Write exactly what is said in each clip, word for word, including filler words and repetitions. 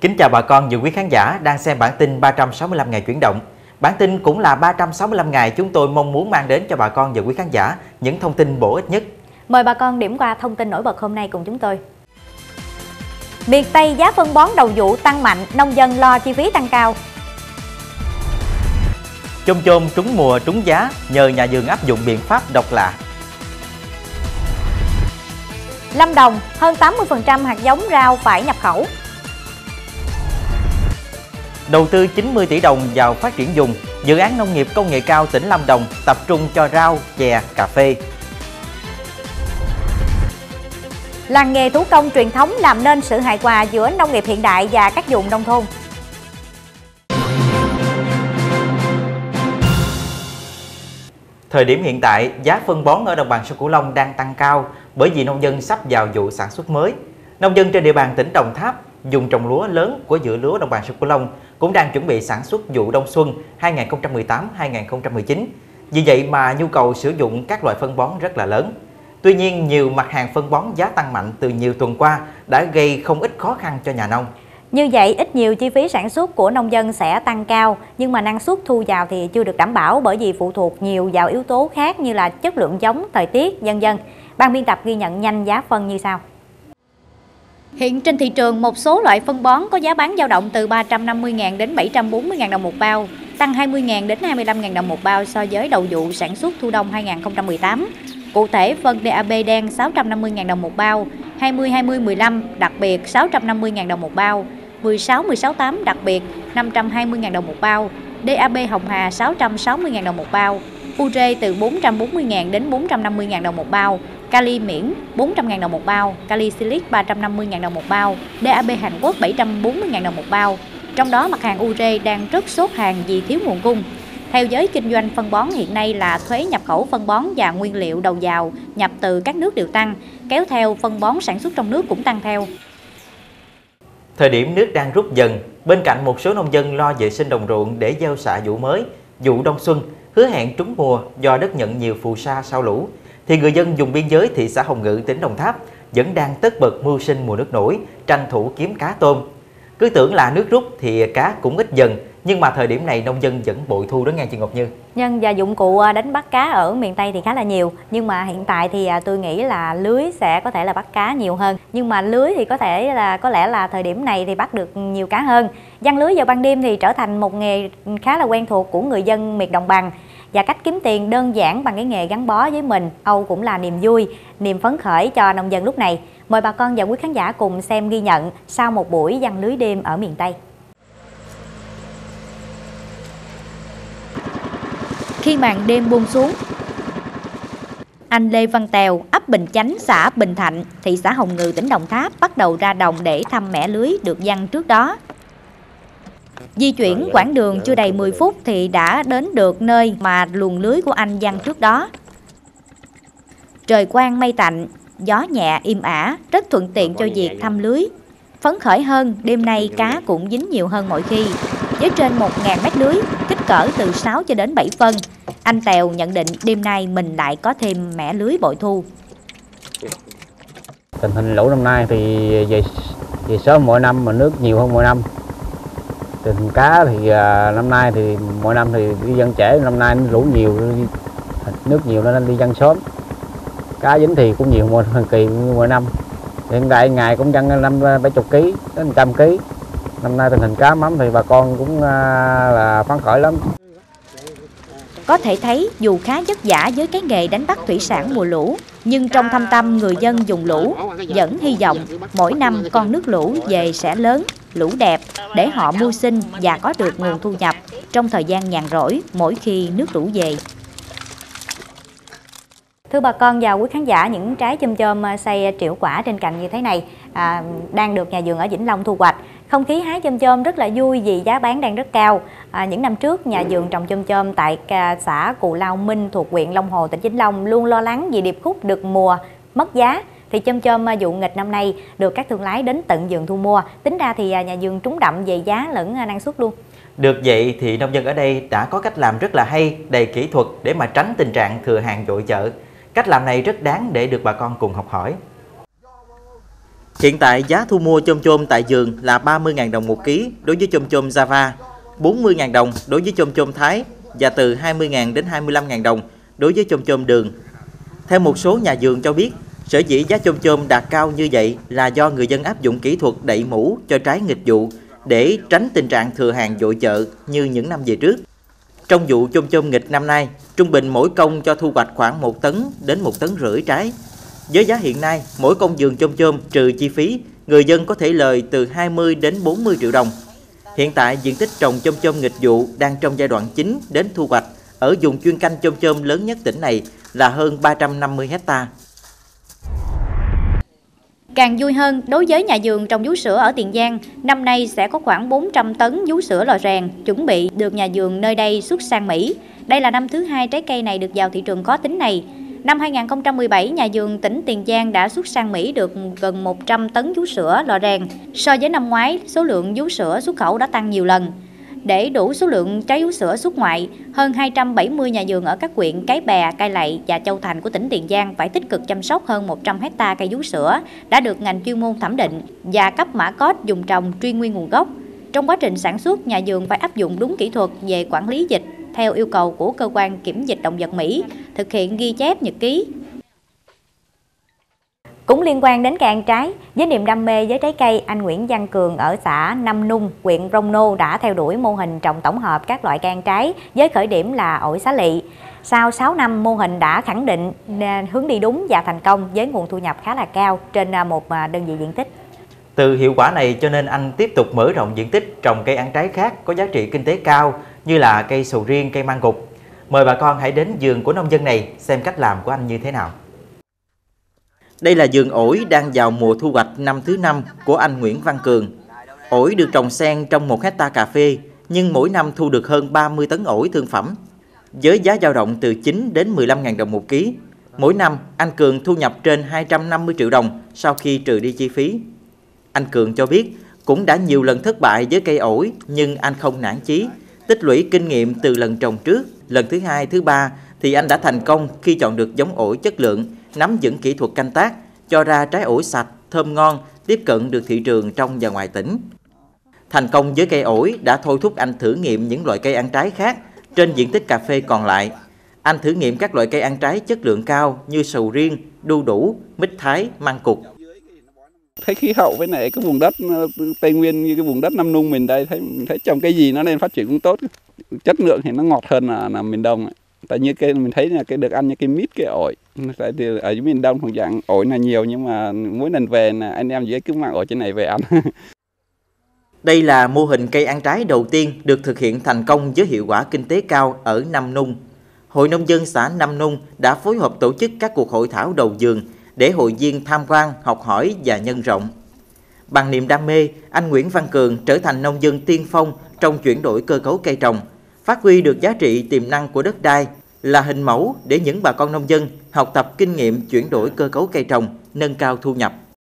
Kính chào bà con và quý khán giả đang xem bản tin ba trăm sáu mươi lăm ngày chuyển động. Bản tin cũng là ba trăm sáu mươi lăm ngày chúng tôi mong muốn mang đến cho bà con và quý khán giả những thông tin bổ ích nhất. Mời bà con điểm qua thông tin nổi bật hôm nay cùng chúng tôi. Miền Tây giá phân bón đầu vụ tăng mạnh, nông dân lo chi phí tăng cao. Chôm chôm trúng mùa trúng giá nhờ nhà vườn áp dụng biện pháp độc lạ. Lâm Đồng, hơn tám mươi phần trăm hạt giống rau phải nhập khẩu. Đầu tư chín mươi tỷ đồng vào phát triển vùng, dự án nông nghiệp công nghệ cao tỉnh Lâm Đồng tập trung cho rau, chè, cà phê. Làng nghề thủ công truyền thống làm nên sự hài hòa giữa nông nghiệp hiện đại và các vùng nông thôn. Thời điểm hiện tại, giá phân bón ở đồng bằng sông Cửu Long đang tăng cao bởi vì nông dân sắp vào vụ sản xuất mới. Nông dân trên địa bàn tỉnh Đồng Tháp, vùng trồng lúa lớn của dự lúa đồng bằng sông Cửu Long cũng đang chuẩn bị sản xuất vụ đông xuân hai nghìn không trăm mười tám hai nghìn không trăm mười chín. Vì vậy mà nhu cầu sử dụng các loại phân bón rất là lớn. Tuy nhiên, nhiều mặt hàng phân bón giá tăng mạnh từ nhiều tuần qua đã gây không ít khó khăn cho nhà nông. Như vậy, ít nhiều chi phí sản xuất của nông dân sẽ tăng cao, nhưng mà năng suất thu vào thì chưa được đảm bảo bởi vì phụ thuộc nhiều vào yếu tố khác như là chất lượng giống, thời tiết, vân vân. Ban biên tập ghi nhận nhanh giá phân như sau. Hiện trên thị trường, một số loại phân bón có giá bán dao động từ ba trăm năm mươi nghìn đến bảy trăm bốn mươi nghìn đồng một bao, tăng hai mươi nghìn đến hai mươi lăm nghìn đồng một bao so với đầu vụ sản xuất thu đông hai nghìn không trăm mười tám. Cụ thể, phân đê a pê đen sáu trăm năm mươi nghìn đồng một bao, hai mươi hai mươi mười lăm đặc biệt sáu trăm năm mươi nghìn đồng một bao, mười sáu mười sáu tám đặc biệt năm trăm hai mươi nghìn đồng một bao, đê a pê Hồng Hà sáu trăm sáu mươi nghìn đồng một bao, u rê từ bốn trăm bốn mươi nghìn đến bốn trăm năm mươi nghìn đồng một bao, kali miễn bốn trăm nghìn đồng một bao, kali silic ba trăm năm mươi nghìn đồng một bao, đê a pê Hàn Quốc bảy trăm bốn mươi nghìn đồng một bao. Trong đó mặt hàng u rê đang rất sốt hàng vì thiếu nguồn cung. Theo giới kinh doanh phân bón hiện nay là thuế nhập khẩu phân bón và nguyên liệu đầu vào nhập từ các nước đều tăng, kéo theo phân bón sản xuất trong nước cũng tăng theo. Thời điểm nước đang rút dần, bên cạnh một số nông dân lo vệ sinh đồng ruộng để gieo xạ vụ mới, vụ đông xuân, hứa hẹn trúng mùa do đất nhận nhiều phù sa sau lũ, thì người dân vùng biên giới thị xã Hồng Ngự, tỉnh Đồng Tháp vẫn đang tất bật mưu sinh mùa nước nổi, tranh thủ kiếm cá tôm. Cứ tưởng là nước rút thì cá cũng ít dần, nhưng mà thời điểm này nông dân vẫn bội thu đó nghe chị Ngọc Như. Nhân và dụng cụ đánh bắt cá ở miền Tây thì khá là nhiều, nhưng mà hiện tại thì tôi nghĩ là lưới sẽ có thể là bắt cá nhiều hơn. Nhưng mà lưới thì có thể là có lẽ là thời điểm này thì bắt được nhiều cá hơn. Giăng lưới vào ban đêm thì trở thành một nghề khá là quen thuộc của người dân miệt đồng bằng. Và cách kiếm tiền đơn giản bằng cái nghề gắn bó với mình, âu cũng là niềm vui, niềm phấn khởi cho nông dân lúc này. Mời bà con và quý khán giả cùng xem ghi nhận sau một buổi giăng lưới đêm ở miền Tây. Khi màn đêm buông xuống, anh Lê Văn Tèo, ấp Bình Chánh, xã Bình Thạnh, thị xã Hồng Ngự, tỉnh Đồng Tháp bắt đầu ra đồng để thăm mẻ lưới được giăng trước đó. Di chuyển quãng đường chưa đầy mười phút thì đã đến được nơi mà luồng lưới của anh giăng trước đó. Trời quang mây tạnh, gió nhẹ im ả, rất thuận tiện cho việc thăm lưới. Phấn khởi hơn, đêm nay cá cũng dính nhiều hơn mọi khi. Với trên một nghìn mét lưới, kích cỡ từ sáu cho đến bảy phân, anh Tèo nhận định đêm nay mình lại có thêm mẻ lưới bội thu. Tình hình lũ năm nay thì về, về sớm mỗi năm mà nước nhiều hơn mỗi năm. Tình hình cá thì à, năm nay thì mỗi năm thì đi dân trễ, năm nay lũ nhiều, nước nhiều nên đi dân sớm. Cá dính thì cũng nhiều hơn thời kỳ như mỗi năm. Hiện tại ngày cũng dân năm bảy mươi ký đến một trăm ký. Năm nay tình hình cá mắm thì bà con cũng à, là phấn khởi lắm. Có thể thấy dù khá vất vả với cái nghề đánh bắt thủy sản mùa lũ, nhưng trong thâm tâm người dân vùng lũ vẫn hy vọng mỗi năm con nước lũ về sẽ lớn, lũ đẹp để họ mưu sinh và có được nguồn thu nhập trong thời gian nhàn rỗi mỗi khi nước lũ về. Thưa bà con và quý khán giả, những trái chôm chôm xay triệu quả trên cành như thế này à, đang được nhà vườn ở Vĩnh Long thu hoạch. Không khí hái chôm chôm rất là vui vì giá bán đang rất cao. À, những năm trước, nhà vườn trồng chôm chôm tại xã Cù Lao Minh thuộc huyện Long Hồ, tỉnh Vĩnh Long luôn lo lắng vì điệp khúc được mùa mất giá. Thì chôm chôm vụ nghịch năm nay được các thương lái đến tận vườn thu mua. Tính ra thì nhà vườn trúng đậm về giá lẫn năng suất luôn. Được vậy thì nông dân ở đây đã có cách làm rất là hay, đầy kỹ thuật để mà tránh tình trạng thừa hàng dội chợ. Cách làm này rất đáng để được bà con cùng học hỏi. Hiện tại giá thu mua chôm chôm tại vườn là ba mươi nghìn đồng một ký đối với chôm chôm Java, bốn mươi nghìn đồng đối với chôm chôm Thái và từ hai mươi nghìn đến hai mươi lăm nghìn đồng đối với chôm chôm đường. Theo một số nhà vườn cho biết, sở dĩ giá chôm chôm đạt cao như vậy là do người dân áp dụng kỹ thuật đậy mũ cho trái nghịch vụ để tránh tình trạng thừa hàng dội chợ như những năm về trước. Trong vụ chôm chôm nghịch năm nay, trung bình mỗi công cho thu hoạch khoảng một tấn đến một tấn rưỡi trái. Với giá hiện nay, mỗi công vườn chôm chôm trừ chi phí, người dân có thể lời từ hai mươi đến bốn mươi triệu đồng. Hiện tại, diện tích trồng chôm chôm nghịch vụ đang trong giai đoạn chính đến thu hoạch ở vùng chuyên canh chôm chôm lớn nhất tỉnh này là hơn ba trăm năm mươi hecta. Càng vui hơn, đối với nhà vườn trồng vú sữa ở Tiền Giang, năm nay sẽ có khoảng bốn trăm tấn vú sữa lò rèn, chuẩn bị được nhà vườn nơi đây xuất sang Mỹ. Đây là năm thứ hai trái cây này được vào thị trường khó tính này. Năm hai nghìn không trăm mười bảy, nhà vườn tỉnh Tiền Giang đã xuất sang Mỹ được gần một trăm tấn vú sữa lò rèn. So với năm ngoái, số lượng vú sữa xuất khẩu đã tăng nhiều lần. Để đủ số lượng trái vú sữa xuất ngoại, hơn hai trăm bảy mươi nhà vườn ở các huyện Cái Bè, Cai Lậy và Châu Thành của tỉnh Tiền Giang phải tích cực chăm sóc hơn một trăm hecta cây vú sữa đã được ngành chuyên môn thẩm định và cấp mã code dùng trồng truy nguyên nguồn gốc. Trong quá trình sản xuất, nhà vườn phải áp dụng đúng kỹ thuật về quản lý dịch theo yêu cầu của cơ quan kiểm dịch động vật Mỹ, thực hiện ghi chép nhật ký. Cũng liên quan đến cây ăn trái, với niềm đam mê với trái cây, anh Nguyễn Văn Cường ở xã Năm Nung, huyện Crono đã theo đuổi mô hình trồng tổng hợp các loại cây ăn trái với khởi điểm là ổi xá lị. Sau sáu năm, mô hình đã khẳng định hướng đi đúng và thành công với nguồn thu nhập khá là cao trên một đơn vị diện tích. Từ hiệu quả này cho nên anh tiếp tục mở rộng diện tích trồng cây ăn trái khác có giá trị kinh tế cao như là cây sầu riêng, cây măng cụt. Mời bà con hãy đến vườn của nông dân này xem cách làm của anh như thế nào. Đây là vườn ổi đang vào mùa thu hoạch năm thứ năm của anh Nguyễn Văn Cường. Ổi được trồng xen trong một hecta cà phê, nhưng mỗi năm thu được hơn ba mươi tấn ổi thương phẩm. Với giá dao động từ chín đến mười lăm nghìn đồng một ký, mỗi năm anh Cường thu nhập trên hai trăm năm mươi triệu đồng sau khi trừ đi chi phí. Anh Cường cho biết cũng đã nhiều lần thất bại với cây ổi nhưng anh không nản chí. Tích lũy kinh nghiệm từ lần trồng trước, lần thứ hai, thứ ba thì anh đã thành công khi chọn được giống ổi chất lượng, nắm vững kỹ thuật canh tác, cho ra trái ổi sạch, thơm ngon, tiếp cận được thị trường trong và ngoài tỉnh. Thành công với cây ổi đã thôi thúc anh thử nghiệm những loại cây ăn trái khác trên diện tích cà phê còn lại. Anh thử nghiệm các loại cây ăn trái chất lượng cao như sầu riêng, đu đủ, mít thái, măng cụt. Thấy khí hậu với lại cái vùng đất Tây Nguyên như cái vùng đất Năm Nung mình đây, thấy thấy trồng cái gì nó nên phát triển cũng tốt, chất lượng thì nó ngọt hơn là, là miền Đông. Tại như cái mình thấy là cái được ăn như cái mít, cái ổi. Tại thì ở dưới miền Đông thuộc dạng ổi là nhiều, nhưng mà mỗi lần về là anh em dưới cứ mang ổi trên này về ăn. Đây là mô hình cây ăn trái đầu tiên được thực hiện thành công với hiệu quả kinh tế cao ở Năm Nung. Hội nông dân xã Năm Nung đã phối hợp tổ chức các cuộc hội thảo đầu vườn để hội viên tham quan, học hỏi và nhân rộng. Bằng niềm đam mê, anh Nguyễn Văn Cường trở thành nông dân tiên phong trong chuyển đổi cơ cấu cây trồng, phát huy được giá trị tiềm năng của đất đai, là hình mẫu để những bà con nông dân học tập kinh nghiệm chuyển đổi cơ cấu cây trồng, nâng cao thu nhập.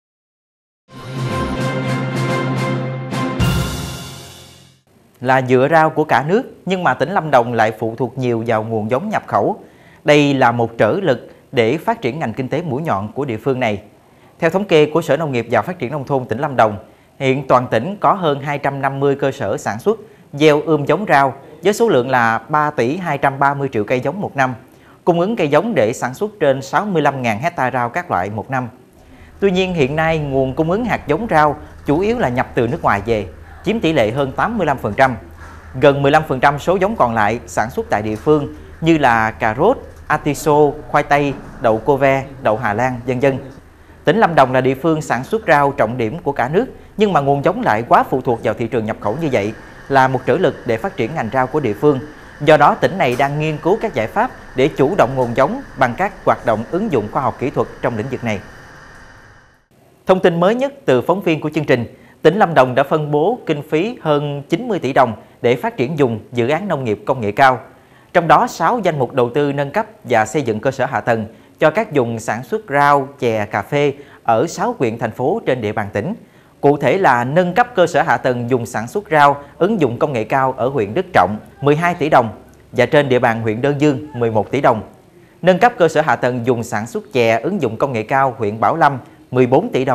Là dựa rau của cả nước, nhưng mà tỉnh Lâm Đồng lại phụ thuộc nhiều vào nguồn giống nhập khẩu. Đây là một trở lực để phát triển ngành kinh tế mũi nhọn của địa phương này. Theo thống kê của Sở Nông nghiệp và Phát triển Nông thôn tỉnh Lâm Đồng, hiện toàn tỉnh có hơn hai trăm năm mươi cơ sở sản xuất, gieo ươm giống rau với số lượng là ba tỷ hai trăm ba mươi triệu cây giống một năm, cung ứng cây giống để sản xuất trên sáu mươi lăm nghìn hecta rau các loại một năm. Tuy nhiên hiện nay nguồn cung ứng hạt giống rau chủ yếu là nhập từ nước ngoài về, chiếm tỷ lệ hơn tám mươi lăm phần trăm. Gần mười lăm phần trăm số giống còn lại sản xuất tại địa phương như là cà rốt, atiso, khoai tây, đậu cô ve, đậu Hà Lan, vân vân. Tỉnh Lâm Đồng là địa phương sản xuất rau trọng điểm của cả nước, nhưng mà nguồn giống lại quá phụ thuộc vào thị trường nhập khẩu như vậy là một trở lực để phát triển ngành rau của địa phương. Do đó, tỉnh này đang nghiên cứu các giải pháp để chủ động nguồn giống bằng các hoạt động ứng dụng khoa học kỹ thuật trong lĩnh vực này. Thông tin mới nhất từ phóng viên của chương trình, tỉnh Lâm Đồng đã phân bố kinh phí hơn chín mươi tỷ đồng để phát triển dùng dự án nông nghiệp công nghệ cao. Trong đó, sáu danh mục đầu tư nâng cấp và xây dựng cơ sở hạ tầng cho các vùng sản xuất rau, chè, cà phê ở sáu huyện, thành phố trên địa bàn tỉnh. Cụ thể là nâng cấp cơ sở hạ tầng dùng sản xuất rau, ứng dụng công nghệ cao ở huyện Đức Trọng mười hai tỷ đồng và trên địa bàn huyện Đơn Dương mười một tỷ đồng. Nâng cấp cơ sở hạ tầng dùng sản xuất chè, ứng dụng công nghệ cao huyện Bảo Lâm mười bốn tỷ đồng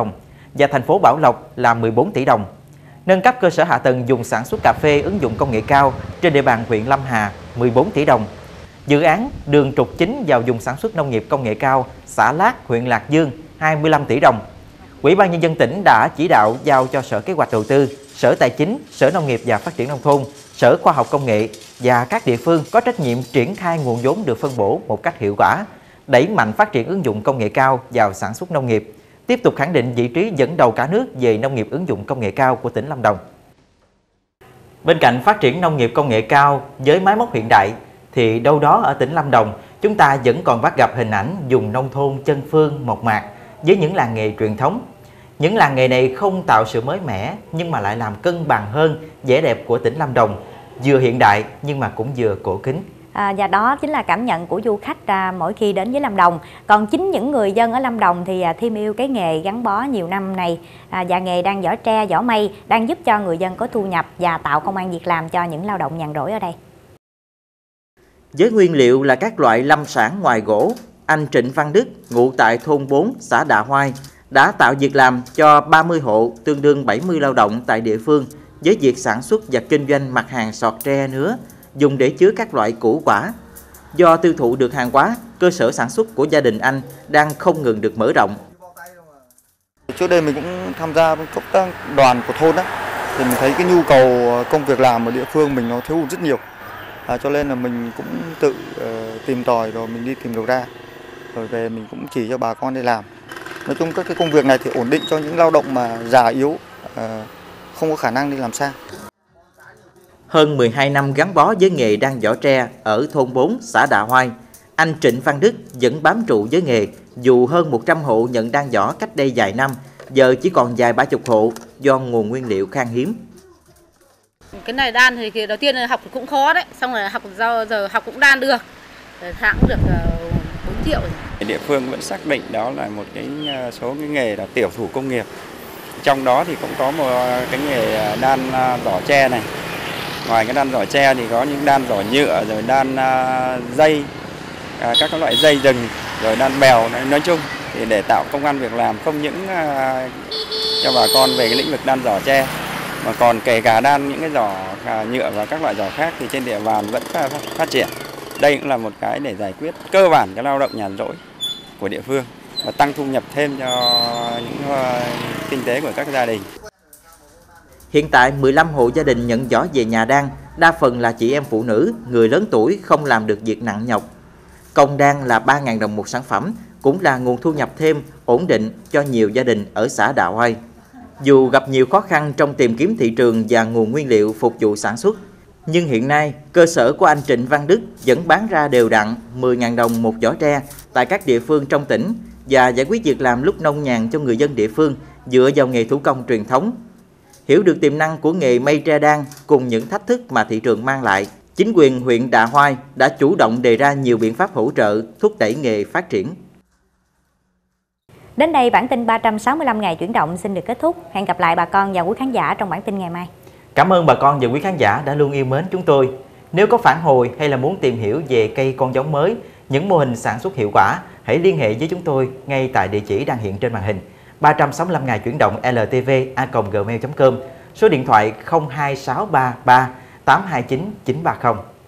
và thành phố Bảo Lộc là mười bốn tỷ đồng. Nâng cấp cơ sở hạ tầng dùng sản xuất cà phê ứng dụng công nghệ cao trên địa bàn huyện Lâm Hà mười bốn tỷ đồng. Dự án đường trục chính vào vùng sản xuất nông nghiệp công nghệ cao xã Lát, huyện Lạc Dương hai mươi lăm tỷ đồng. Ủy ban Nhân dân tỉnh đã chỉ đạo giao cho Sở Kế hoạch Đầu tư, Sở Tài chính, Sở Nông nghiệp và Phát triển Nông thôn, Sở Khoa học Công nghệ và các địa phương có trách nhiệm triển khai nguồn vốn được phân bổ một cách hiệu quả, đẩy mạnh phát triển ứng dụng công nghệ cao vào sản xuất nông nghiệp, tiếp tục khẳng định vị trí dẫn đầu cả nước về nông nghiệp ứng dụng công nghệ cao của tỉnh Lâm Đồng. Bên cạnh phát triển nông nghiệp công nghệ cao với máy móc hiện đại, thì đâu đó ở tỉnh Lâm Đồng, chúng ta vẫn còn bắt gặp hình ảnh vùng nông thôn chân phương, mộc mạc với những làng nghề truyền thống. Những làng nghề này không tạo sự mới mẻ nhưng mà lại làm cân bằng hơn vẻ đẹp của tỉnh Lâm Đồng, vừa hiện đại nhưng mà cũng vừa cổ kính. À, và đó chính là cảm nhận của du khách à, mỗi khi đến với Lâm Đồng. Còn chính những người dân ở Lâm Đồng thì à, thêm yêu cái nghề gắn bó nhiều năm này à, và nghề đan giỏ tre, giỏ mây đang giúp cho người dân có thu nhập và tạo công ăn việc làm cho những lao động nhàn rỗi ở đây. Với nguyên liệu là các loại lâm sản ngoài gỗ, anh Trịnh Văn Đức, ngụ tại thôn bốn, xã Đạ Hoai, đã tạo việc làm cho ba mươi hộ, tương đương bảy mươi lao động tại địa phương với việc sản xuất và kinh doanh mặt hàng sọt tre nứa, dùng để chứa các loại củ quả. Do tiêu thụ được hàng hóa, cơ sở sản xuất của gia đình anh đang không ngừng được mở rộng. Trước đây mình cũng tham gia công tác đoàn của thôn đó, thì mình thấy cái nhu cầu công việc làm ở địa phương mình nó thiếu hụt rất nhiều. À, cho nên là mình cũng tự uh, tìm tòi rồi mình đi tìm đầu ra, rồi về mình cũng chỉ cho bà con đi làm. Nói chung các cái công việc này thì ổn định cho những lao động mà già yếu, uh, không có khả năng đi làm xa. Hơn mười hai năm gắn bó với nghề đan giỏ tre ở thôn bốn, xã Đạ Hoai, anh Trịnh Văn Đức vẫn bám trụ với nghề dù hơn một trăm hộ nhận đan giỏ cách đây vài năm, giờ chỉ còn vài ba chục hộ do nguồn nguyên liệu khan hiếm. Cái này đan thì đầu tiên là học cũng khó đấy, xong rồi học giờ, giờ học cũng đan được, tháng cũng được bốn triệu. Địa phương vẫn xác định đó là một cái số cái nghề là tiểu thủ công nghiệp. Trong đó thì cũng có một cái nghề đan giỏ tre này. Ngoài cái đan giỏ tre thì có những đan giỏ nhựa, rồi đan dây, các loại dây rừng, rồi đan bèo. Nói chung thì để tạo công ăn việc làm không những cho bà con về cái lĩnh vực đan giỏ tre, mà còn kể cả đan những cái giỏ nhựa và các loại giỏ khác thì trên địa bàn vẫn phát triển. Đây cũng là một cái để giải quyết cơ bản cái lao động nhàn rỗi của địa phương và tăng thu nhập thêm cho những kinh tế của các gia đình. Hiện tại mười lăm hộ gia đình nhận giỏ về nhà đan, đa phần là chị em phụ nữ, người lớn tuổi không làm được việc nặng nhọc. Công đan là ba nghìn đồng một sản phẩm, cũng là nguồn thu nhập thêm ổn định cho nhiều gia đình ở xã Đạ Hoai. Dù gặp nhiều khó khăn trong tìm kiếm thị trường và nguồn nguyên liệu phục vụ sản xuất, nhưng hiện nay cơ sở của anh Trịnh Văn Đức vẫn bán ra đều đặn mười nghìn đồng một giỏ tre tại các địa phương trong tỉnh và giải quyết việc làm lúc nông nhàn cho người dân địa phương dựa vào nghề thủ công truyền thống. Hiểu được tiềm năng của nghề mây tre đan cùng những thách thức mà thị trường mang lại, chính quyền huyện Đạ Hoai đã chủ động đề ra nhiều biện pháp hỗ trợ thúc đẩy nghề phát triển. Đến đây bản tin ba trăm sáu mươi lăm ngày chuyển động xin được kết thúc. Hẹn gặp lại bà con và quý khán giả trong bản tin ngày mai. Cảm ơn bà con và quý khán giả đã luôn yêu mến chúng tôi. Nếu có phản hồi hay là muốn tìm hiểu về cây con giống mới, những mô hình sản xuất hiệu quả, hãy liên hệ với chúng tôi ngay tại địa chỉ đang hiện trên màn hình ba trăm sáu mươi lăm ngày chuyển động l t v a còng gmail chấm com, số điện thoại không hai sáu ba ba tám hai chín chín ba không.